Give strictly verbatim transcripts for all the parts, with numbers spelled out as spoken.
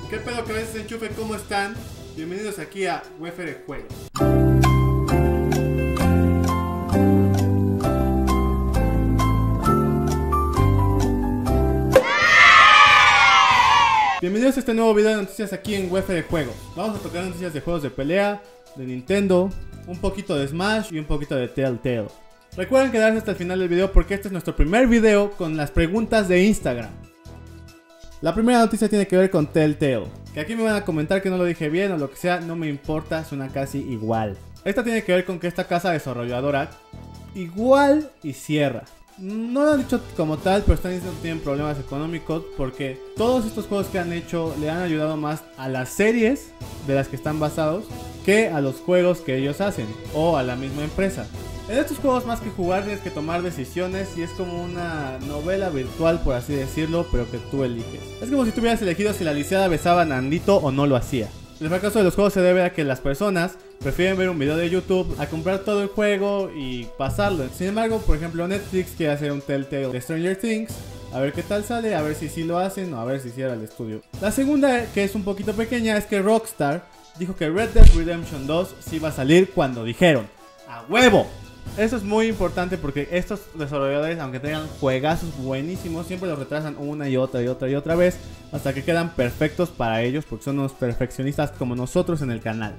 ¿Qué pedo, cabezas de enchufe? ¿Cómo están? Bienvenidos aquí a Wefer de Juego. Bienvenidos a este nuevo video de noticias aquí en Wefer de Juego. Vamos a tocar noticias de juegos de pelea, de Nintendo, un poquito de Smash y un poquito de Telltale. Recuerden quedarse hasta el final del video porque este es nuestro primer video con las preguntas de Instagram. La primera noticia tiene que ver con Telltale, que aquí me van a comentar que no lo dije bien o lo que sea, no me importa, suena casi igual. Esta tiene que ver con que esta casa desarrolladora igual y cierra. No lo han dicho como tal, pero están diciendo que tienen problemas económicos porque todos estos juegos que han hecho le han ayudado más a las series de las que están basados que a los juegos que ellos hacen o a la misma empresa. En estos juegos, más que jugar, tienes que tomar decisiones y es como una novela virtual, por así decirlo, pero que tú eliges. Es como si tú hubieras elegido si la lisiada besaba a Nandito o no lo hacía. El fracaso de los juegos se debe a que las personas prefieren ver un video de YouTube a comprar todo el juego y pasarlo. Sin embargo, por ejemplo, Netflix quiere hacer un Telltale de Stranger Things. A ver qué tal sale, a ver si sí lo hacen o a ver si cierra el estudio. La segunda, que es un poquito pequeña, es que Rockstar dijo que Red Dead Redemption dos sí va a salir cuando dijeron ¡a huevo! Eso es muy importante porque estos desarrolladores, aunque tengan juegazos buenísimos, siempre los retrasan una y otra y otra y otra vez hasta que quedan perfectos para ellos, porque son unos perfeccionistas como nosotros en el canal.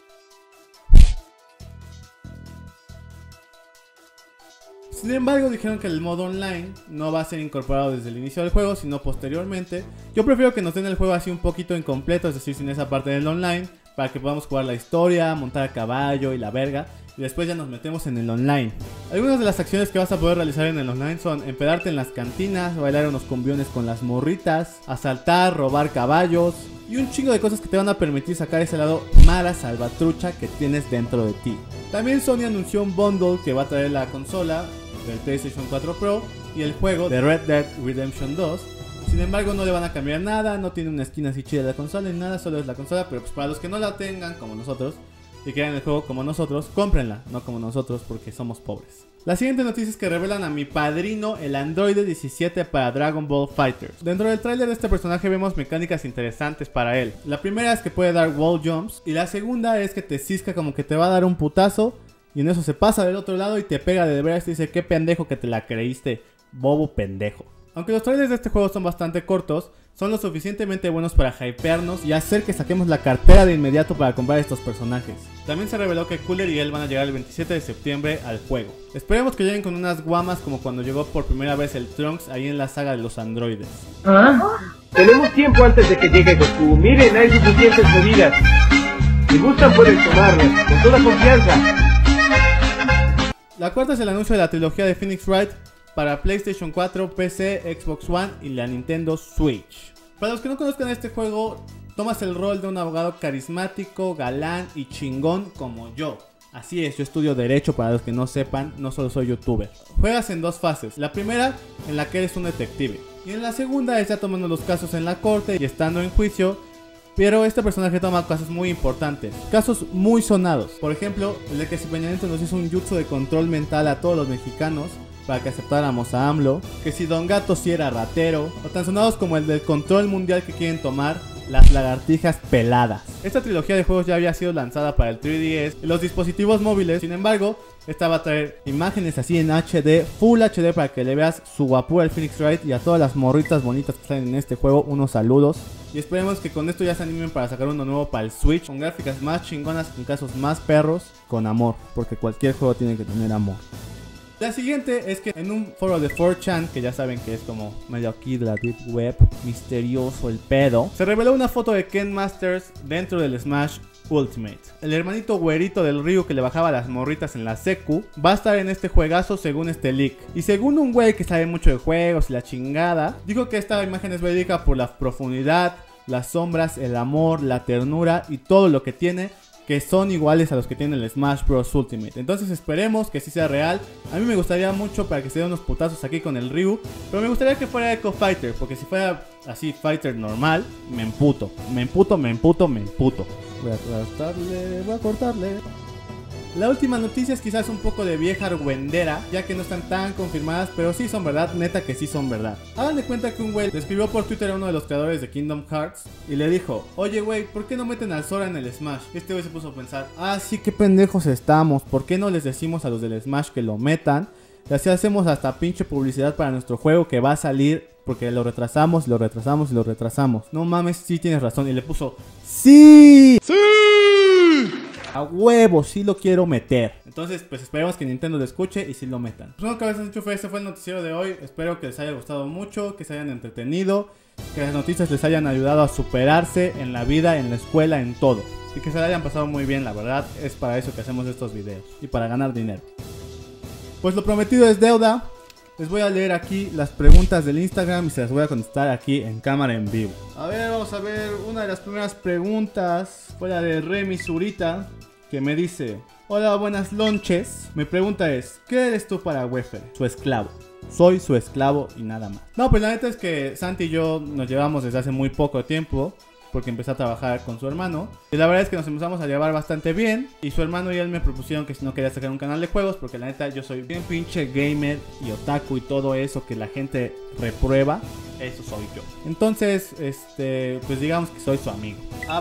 Sin embargo, dijeron que el modo online no va a ser incorporado desde el inicio del juego, sino posteriormente. Yo prefiero que nos den el juego así un poquito incompleto, es decir, sin esa parte del online, para que podamos jugar la historia, montar a caballo y la verga, y después ya nos metemos en el online. Algunas de las acciones que vas a poder realizar en el online son empedarte en las cantinas, bailar unos cumbiones con las morritas, asaltar, robar caballos y un chingo de cosas que te van a permitir sacar ese lado mala salvatrucha que tienes dentro de ti. También Sony anunció un bundle que va a traer la consola del PlayStation cuatro Pro y el juego de Red Dead Redemption dos. Sin embargo, no le van a cambiar nada, no tiene una esquina así chida de la consola ni nada, solo es la consola. Pero pues para los que no la tengan como nosotros y quieran el juego como nosotros, cómprenla, no como nosotros porque somos pobres. La siguiente noticia es que revelan a mi padrino el Android diecisiete para Dragon Ball FighterZ. Dentro del tráiler de este personaje vemos mecánicas interesantes para él. La primera es que puede dar wall jumps y la segunda es que te cisca como que te va a dar un putazo y en eso se pasa del otro lado y te pega de veras y te dice qué pendejo que te la creíste, bobo pendejo. Aunque los trailers de este juego son bastante cortos, son lo suficientemente buenos para hypearnos y hacer que saquemos la cartera de inmediato para comprar estos personajes. También se reveló que Cooler y él van a llegar el veintisiete de septiembre al juego. Esperemos que lleguen con unas guamas como cuando llegó por primera vez el Trunks ahí en la saga de los androides. ¿Ah? Tenemos tiempo antes de que llegue Goku. Miren, hay suficientes bebidas. Si gustan pueden tomarlas, con toda confianza. La cuarta es el anuncio de la trilogía de Phoenix Wright para PlayStation cuatro, P C, Xbox One y la Nintendo Switch. Para los que no conozcan este juego, tomas el rol de un abogado carismático, galán y chingón como yo. Así es, yo estudio derecho para los que no sepan, no solo soy youtuber. Juegas en dos fases, la primera en la que eres un detective y en la segunda es ya tomando los casos en la corte y estando en juicio. Pero este personaje toma casos muy importantes, casos muy sonados. Por ejemplo, el de que si Peña Nieto nos hizo un jutsu de control mental a todos los mexicanos para que aceptáramos a AMLO, que si Don Gato si era ratero, o tan sonados como el del control mundial que quieren tomar las lagartijas peladas. Esta trilogía de juegos ya había sido lanzada para el tres D S y los dispositivos móviles. Sin embargo, esta va a traer imágenes así en H D, Full H D, para que le veas su guapura al Phoenix Wright y a todas las morritas bonitas que están en este juego, unos saludos. Y esperemos que con esto ya se animen para sacar uno nuevo para el Switch, con gráficas más chingonas, con casos más perros, con amor, porque cualquier juego tiene que tener amor. La siguiente es que en un foro de cuatro chan, que ya saben que es como medio aquí de la deep web, misterioso el pedo, se reveló una foto de Ken Masters dentro del Smash Ultimate. El hermanito güerito del Ryu que le bajaba las morritas en la secu va a estar en este juegazo según este leak. Y según un güey que sabe mucho de juegos y la chingada, dijo que esta imagen es verídica por la profundidad, las sombras, el amor, la ternura y todo lo que tiene, que son iguales a los que tiene el Smash Bros Ultimate. Entonces esperemos que sí sea real. A mí me gustaría mucho para que se den unos putazos aquí con el Ryu, pero me gustaría que fuera Echo Fighter, porque si fuera así Fighter normal, me emputo, me emputo, me emputo, me emputo. Voy a cortarle, voy a cortarle. La última noticia es quizás un poco de vieja argüendera, ya que no están tan confirmadas, pero sí son verdad, neta que sí son verdad. Hagan de cuenta que un güey le escribió por Twitter a uno de los creadores de Kingdom Hearts y le dijo: oye güey, ¿por qué no meten al Sora en el Smash? Este güey se puso a pensar: ah sí, qué pendejos estamos, ¿por qué no les decimos a los del Smash que lo metan? Y así hacemos hasta pinche publicidad para nuestro juego que va a salir, porque lo retrasamos, lo retrasamos y lo retrasamos. No mames, sí tienes razón. Y le puso: ¡sí! ¡Sí! A huevo, sí lo quiero meter. Entonces, pues esperemos que Nintendo lo escuche y sí lo metan. Pues bueno, cabezas de enchufe, este fue el noticiero de hoy. Espero que les haya gustado mucho, que se hayan entretenido, que las noticias les hayan ayudado a superarse en la vida, en la escuela, en todo. Y que se la hayan pasado muy bien, la verdad. Es para eso que hacemos estos videos y para ganar dinero. Pues lo prometido es deuda. Les voy a leer aquí las preguntas del Instagram y se las voy a contestar aquí en cámara en vivo. A ver, vamos a ver una de las primeras preguntas. Fue la de Remy Zurita, que me dice: hola, buenas lonches. Mi pregunta es: ¿qué eres tú para Wefer? Su esclavo. Soy su esclavo y nada más. No, pues la neta es que Santi y yo nos llevamos desde hace muy poco tiempo, porque empecé a trabajar con su hermano. Y la verdad es que nos empezamos a llevar bastante bien. Y su hermano y él me propusieron que si no quería sacar un canal de juegos, porque la neta yo soy bien pinche gamer y otaku y todo eso que la gente reprueba, eso soy yo. Entonces, este, pues digamos que soy su amigo.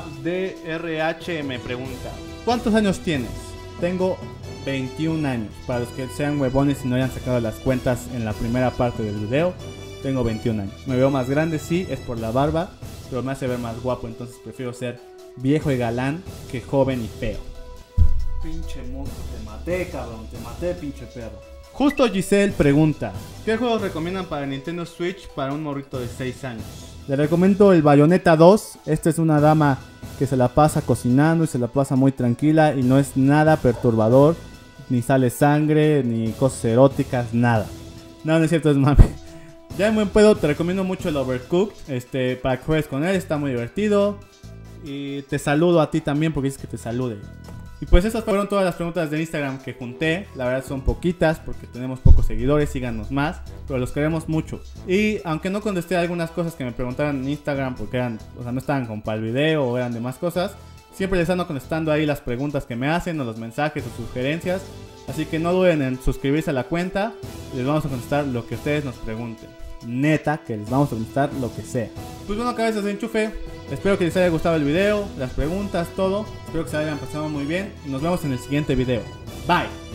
AppDRH me pregunta: ¿cuántos años tienes? Tengo veintiún años. Para los que sean huevones y no hayan sacado las cuentas en la primera parte del video, tengo veintiún años. Me veo más grande, sí, es por la barba, pero me hace ver más guapo, entonces prefiero ser viejo y galán que joven y feo. Pinche monstruo, te maté, cabrón, te maté, pinche perro. Justo Giselle pregunta: ¿qué juegos recomiendan para Nintendo Switch para un morrito de seis años? Le recomiendo el Bayonetta dos. Esta es una dama que se la pasa cocinando y se la pasa muy tranquila y no es nada perturbador, ni sale sangre, ni cosas eróticas, nada. No, no es cierto, es mami. Ya en buen pedo te recomiendo mucho el Overcooked, este, para que juegues con él, está muy divertido. Y te saludo a ti también porque dices que te salude. Y pues esas fueron todas las preguntas de Instagram que junté. La verdad son poquitas porque tenemos pocos seguidores, síganos más, pero los queremos mucho. Y aunque no contesté algunas cosas que me preguntaron en Instagram porque eran, o sea, no estaban con para el video o eran de más cosas, siempre les ando contestando ahí las preguntas que me hacen o los mensajes o sugerencias. Así que no duden en suscribirse a la cuenta y les vamos a contestar lo que ustedes nos pregunten. Neta, que les vamos a contestar lo que sea. Pues bueno, cabezas de enchufe, espero que les haya gustado el video, las preguntas, todo. Espero que se hayan pasado muy bien y nos vemos en el siguiente video. Bye.